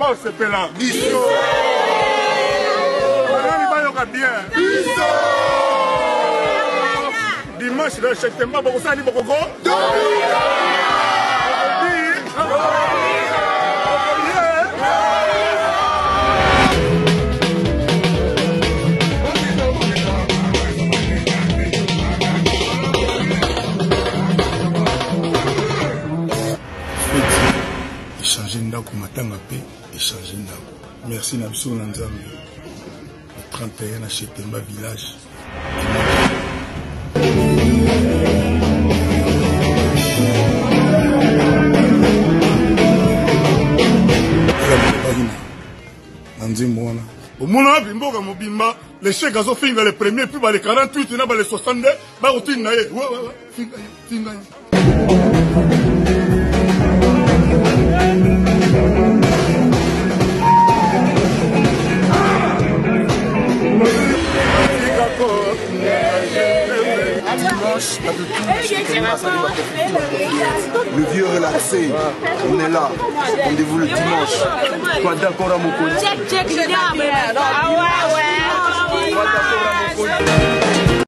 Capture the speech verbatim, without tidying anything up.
Oh, c'est pela. Biso. Bien. Dimanche de septembre, beaucoup ça dit beaucoup go. Échanger ndako matanga pe échanger ndako. Merci na biso na Nzambe. trente et un à Chetemba village. Au monde a bimbo mobimba, les chèques ont fini les premiers, puis les quarante-huit, les soixante-deux, bah au fin ouais ouais ouais, fin Le vieux relaxé, on est là, rendez-vous le dimanche. Pas d'accord à mon côté. Check, check, je dis, ah ouais, ouais.